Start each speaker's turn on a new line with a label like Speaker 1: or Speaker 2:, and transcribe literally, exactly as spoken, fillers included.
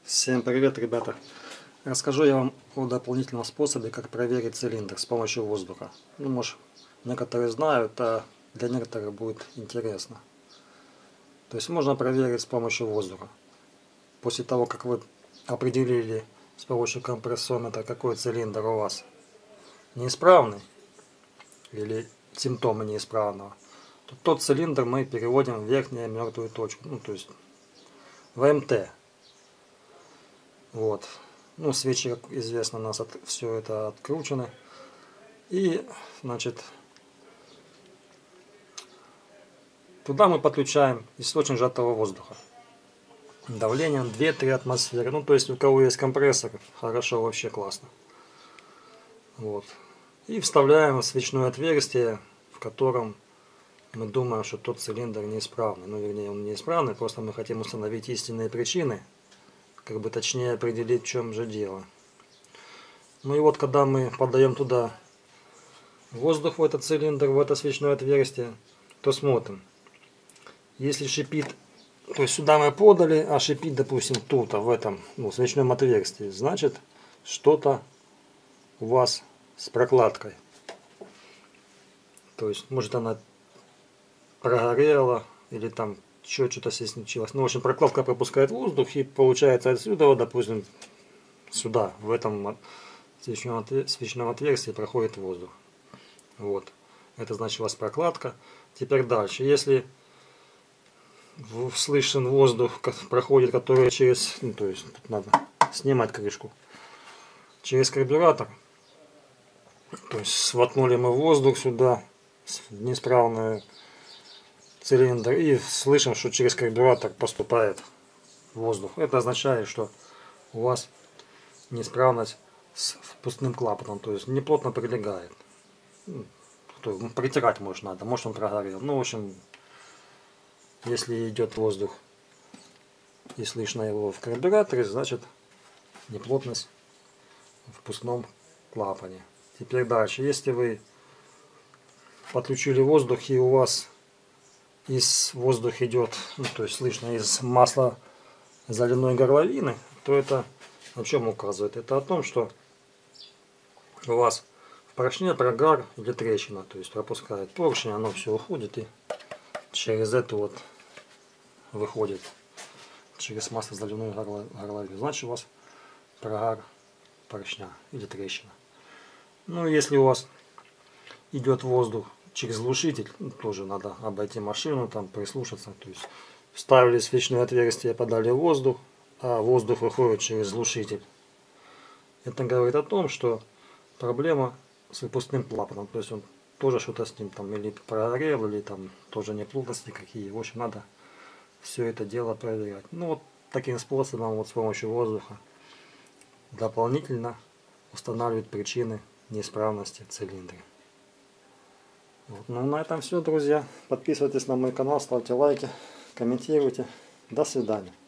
Speaker 1: Всем привет, ребята! Расскажу я вам о дополнительном способе, как проверить цилиндр с помощью воздуха. Ну, может, некоторые знают, а для некоторых будет интересно. То есть можно проверить с помощью воздуха. После того, как вы определили с помощью компрессометра, какой цилиндр у вас неисправный или симптомы неисправного, то тот цилиндр мы переводим в верхнюю мертвую точку, ну, то есть в эм тэ. Вот. Ну, свечи, как известно, у нас от, все это откручено. И, значит, туда мы подключаем источник сжатого воздуха. Давлением две-три атмосферы. Ну, то есть, у кого есть компрессор, хорошо, вообще классно. Вот. И вставляем в свечное отверстие, в котором мы думаем, что тот цилиндр неисправный. Ну, вернее, он неисправный, просто мы хотим установить истинные причины, как бы точнее определить, в чем же дело. Ну и вот, когда мы подаем туда воздух в этот цилиндр, в это свечное отверстие, то смотрим. Если шипит, то есть сюда мы подали, а шипит, допустим, тут, а в этом ну, свечном отверстии, значит, что-то у вас с прокладкой. То есть, может, она прогорела, или там еще что-то здесь случилось. Ну, в общем, прокладка пропускает воздух, и получается отсюда, вот, допустим, сюда, в этом свечном отверстии проходит воздух. Вот. Это значит у вас прокладка. Теперь дальше. Если слышен воздух проходит, который через, ну, то есть тут надо снимать крышку, через карбюратор, то есть сватнули мы воздух сюда, в неисправный цилиндр, и слышим, что через карбюратор поступает воздух. Это означает, что у вас неисправность с впускным клапаном, то есть неплотно прилегает. Притирать может надо, может он прогорел. Ну, в общем, если идет воздух и слышно его в карбюраторе, значит неплотность в впускном клапане. Теперь дальше. Если вы подключили воздух и у вас из воздуха идет, ну, то есть слышно из масла заливной горловины, то это о чем указывает? Это о том, что у вас в поршне прогар или трещина, то есть пропускает поршень, оно все уходит и через это вот выходит через масло заливную горловину. Значит, у вас прогар поршня или трещина. Ну, если у вас идет воздух через глушитель, ну, тоже надо обойти машину, там прислушаться. То есть вставили свечное отверстие, подали воздух, а воздух выходит через глушитель. Это говорит о том, что проблема с выпускным клапаном. То есть он тоже что-то с ним там или прогорел, или там тоже неплотности какие. В общем, надо все это дело проверять. Ну вот таким способом, вот с помощью воздуха, дополнительно устанавливать причины неисправности в цилиндре. Вот. Ну на этом все, друзья. Подписывайтесь на мой канал, ставьте лайки, комментируйте. До свидания.